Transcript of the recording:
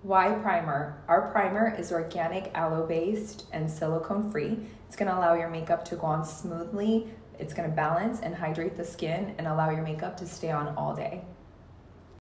Why primer? Our primer is organic, aloe-based, and silicone-free. It's going to allow your makeup to go on smoothly. It's going to balance and hydrate the skin and allow your makeup to stay on all day.